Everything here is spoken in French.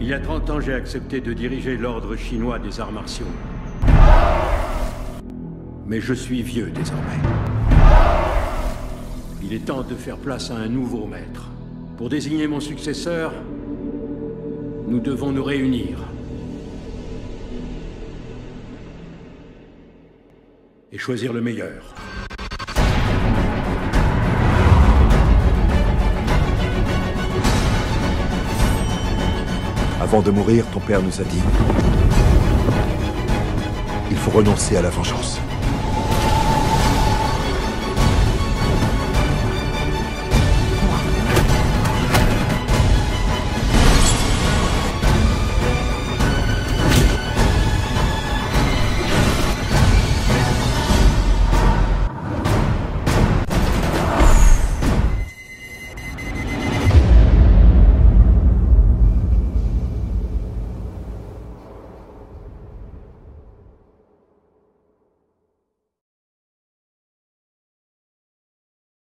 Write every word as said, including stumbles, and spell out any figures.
Il y a trente ans, j'ai accepté de diriger l'ordre chinois des arts martiaux. Mais je suis vieux désormais. Il est temps de faire place à un nouveau maître. Pour désigner mon successeur, nous devons nous réunir. Et choisir le meilleur. Avant de mourir, ton père nous a dit... Il faut renoncer à la vengeance.